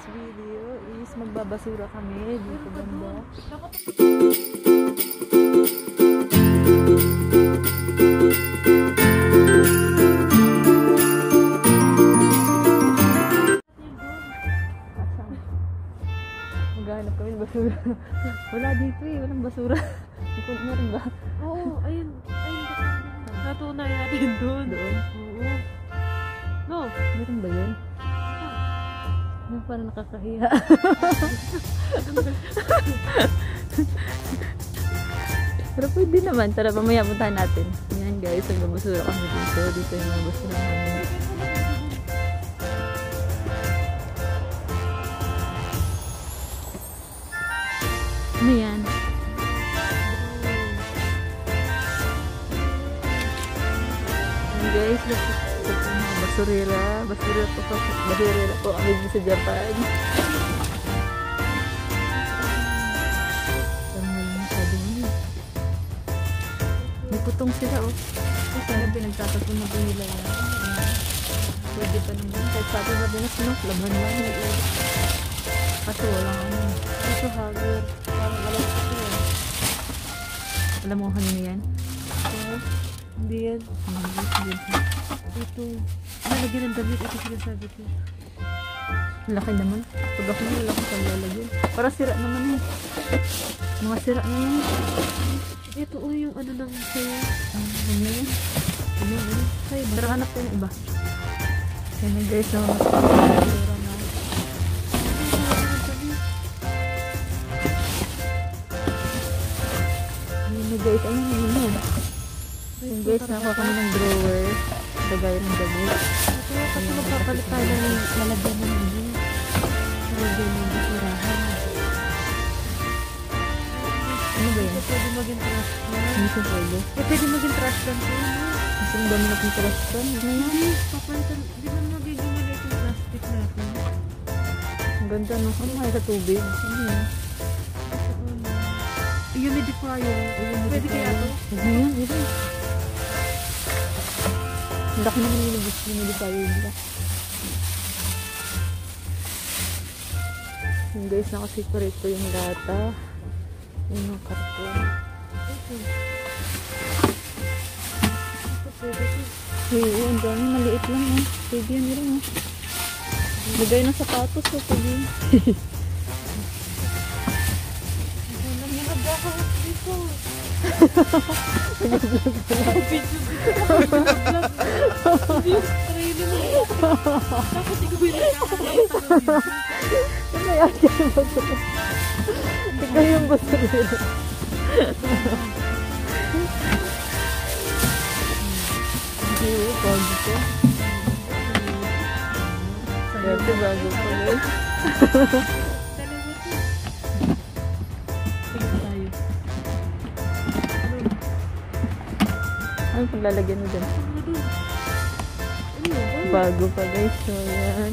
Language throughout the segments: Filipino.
video is magbabasura kami dito banda. Maghanap kami ng basura. Wala dito eh, walang basura. Meron ba? Oo, ayun. Natunay natin doon. Doon? Oo. No? Meron ba yun? Ano, parang nakakahiya. Pero pwede naman. Tara, mamaya puntahan natin. Yan guys, nagbabasura kami dito. Dito yung mga basura namin. Ano yan? Yan guys, basurera po kami dito sa Japan. May putong sila oh. Kasi sana pinagtatapon na po nila yan. Pwede pa naman. Kahit sa atin na binas, laban lang. Kaso walang ano. Kaso haggard. Parang alam ko ito yan. Alam mo kanina yan? Hindi yan. Ito. Nalagyan ng damit. Ito sinasabi ko. Laki naman. Pag ako nila ko sa lalagyan. Para sira naman eh. Mga sira na yan. Ito o yung ano ng sa'yo. Ano yan? Ano yan? Pero hanap ko yung iba. Kaya na guys na mga guys, ayun yun. Yung guys, nakuha kami ng drawer. Lagay ng damit. Kasi magpapalit tayo ng lalagyan ng hindi. Lalagyan ng basurahan. Ano ba yan? Pwede maging trash can. Hindi ko pwede. Pwede maging trash can po. Kasi ang dami na kong trash can. Ano yan? Hindi, papalitan. Di ba magiging maliit yung plastic natin? Ang ganda no? Ano kaya sa tubig? Ano yan? Humidifier. Pwede kaya ito? Ano yan? Ito. Ang laki naman yung humidifier nila. Yung guys, nakaseparate ko yung lata. Yung karton. Hey, ang dami. Maliit lang eh. Pwede yan rin eh. Lagay ng sapatos o pwede. Ano yan? Ikaw yung basurero. Hindi, bago ko. Dati bago ko guys. Ano paglalagyan mo dyan? Bago pa guys. So yan.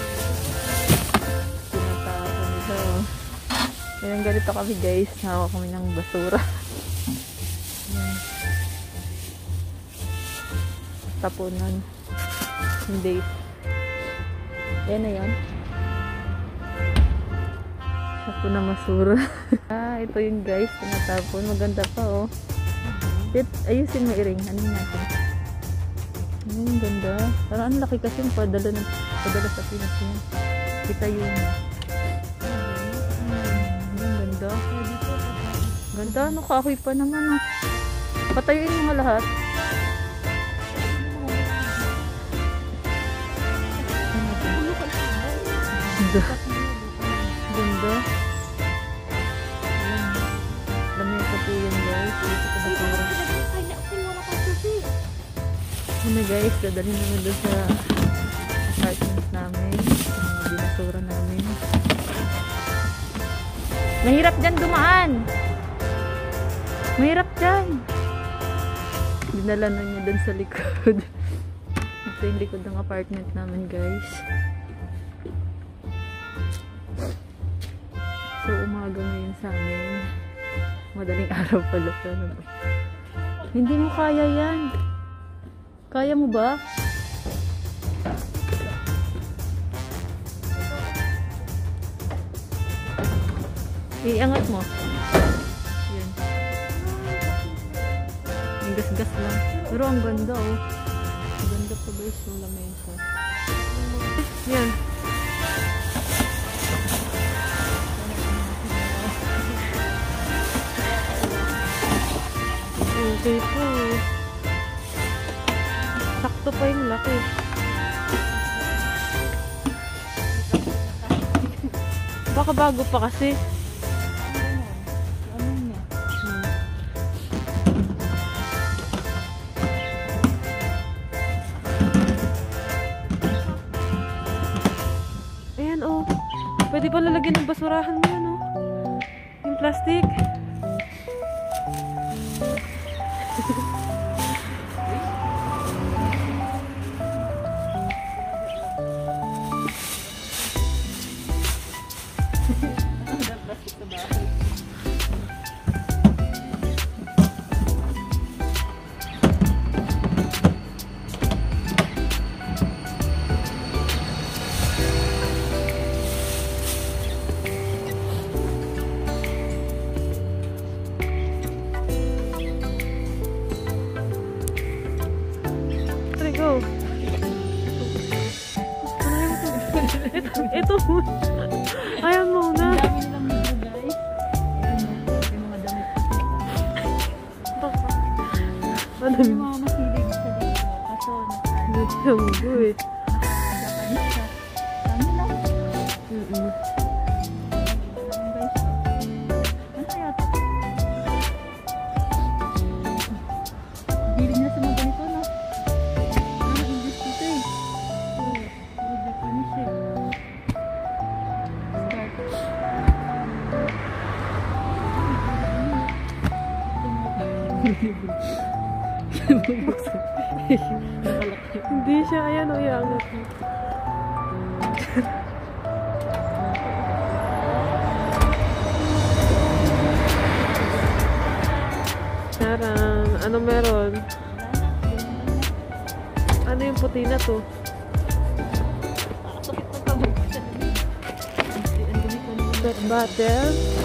Tinatapon nito. Yan, ganito kami guys. Nahawa kami ng basura. Yan. Tapunan. Hindi. Yan na yan. Tapon na basura. Ito yun guys. Tinatapon. Maganda pa oh. Ayusin mo i-ring. Ano natin? Ganda. Parang ang laki kasi yung padala sa Pinas yan. Kita yun. Ganda. Ganda. Ano, kahoy pa naman. Oh. Patayuin mo nga lahat. Ganda. Ganda. Lamesa po yan guys. Ano guys, dadalhin namin doon sa apartment namin, mga binasura namin. Mahirap dyan dumaan. Mahirap dyan. Dinala na niya doon sa likod. Ito yung likod ng apartment namin guys. So umaga ngayon sa amin. Madaling araw pala. Hindi mo kaya yan. Kaya mo ba? Iangat mo. Yan. Ang gas-gas lang. Pero ang ganda oh. Ang ganda pa guys yung lamesa. Yan. Okay po. Sakto pa yung laki. Baka bago pa kasi. Ayan oh. Pwede pa lalagyan ng basurahan mo yan oh. Yung plastic. Go. Ito. Ayan muna. Ang dami nilang video guys. Ayan o. Yung mga damit. Ano? Yung mga masilig sa dito. Kaso Nagsamgo eh. Japanese siya. Dami lang. Guys. Ano kaya ito? Hilig na sa mga ganito no? English dito eh. Puro Japanese eh. Hindi siya. Ayan o. Iangat mo. Charang. Ano meron? Ano yung puti na to? Pet bottle.